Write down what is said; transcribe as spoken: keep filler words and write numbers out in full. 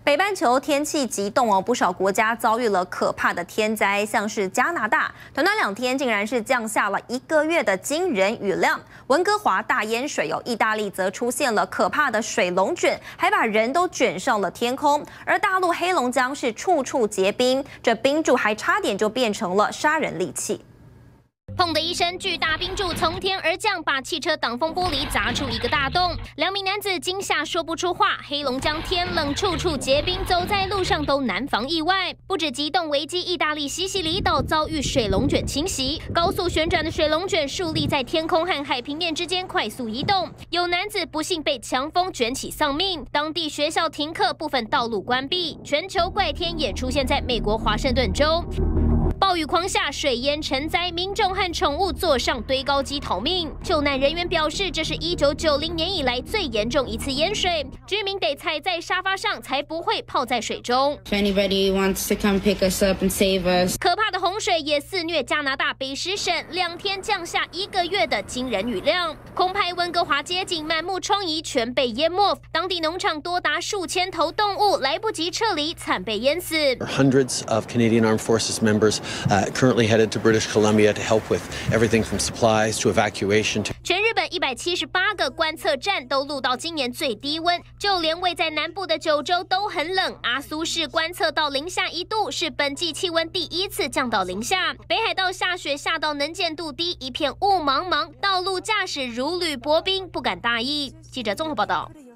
北半球天气极冻哦，不少国家遭遇了可怕的天灾，像是加拿大，短短两天竟然是降下了一个月的惊人雨量。温哥华大淹水哦，意大利则出现了可怕的水龙卷，还把人都卷上了天空。而大陆黑龙江是处处结冰，这冰柱还差点就变成了杀人利器。 砰的一声，巨大冰柱从天而降，把汽车挡风玻璃砸出一个大洞。两名男子惊吓说不出话。黑龙江天冷，处处结冰，走在路上都难防意外。不止极冻危机，意大利西西里岛遭遇水龙卷侵袭，高速旋转的水龙卷竖立在天空和海平面之间快速移动。有男子不幸被强风卷起丧命，当地学校停课，部分道路关闭。全球怪天也出现在美国华盛顿州。 暴雨狂下，水淹成灾，民众和宠物坐上堆高机逃命。救难人员表示，这是一九九零年以来最严重一次淹水，居民得踩在沙发上才不会泡在水中。 If anybody wants to come pick us up and save us， 可怕的洪水也肆虐加拿大北十省，两天降下一个月的惊人雨量。空拍温哥华街景，满目疮痍，全被淹没。当地农场多达数千头动物来不及撤离，惨被淹死。 Hundreds of Canadian Armed Forces members uh, currently headed to British Columbia to help with everything from supplies to evacuation. To 全日本一百七十八个观测站都录到今年最低温，就连位在南部的九州都很冷。阿苏市观测到零下一度，是本季气温第一次降到零下。北海道下雪下到能见度低，一片雾茫茫，道路驾驶如履薄冰，不敢大意。记者综合报道。